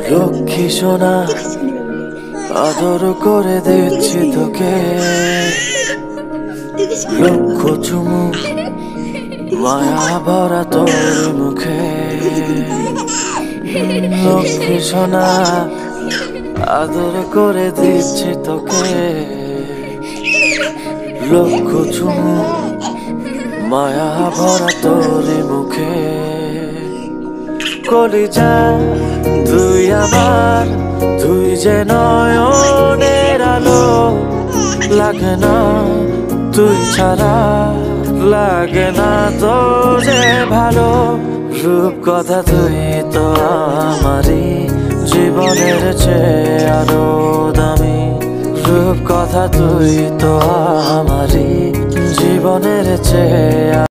লক্ষ্মী সোনা আদর করে দিচ্ছি তোকে, লক্ষ চুমু মায়া ভরা তোর মুখে। লক্ষ্মী সোনা আদর করে দিচ্ছি তোকে, লক্ষ চুমু মায়া ভরা তোর মুখে। কলিজা তুই আমার, তুই যে নয়নের আলো, লাগে না তুই ছাড়া, লাগে না তো যে ভালো। রূপ কথা তুই তো আমারই জীবনের চেয়ে আরো দামি, রূপ কথা তুই তো আমারই জীবনের চেয়ে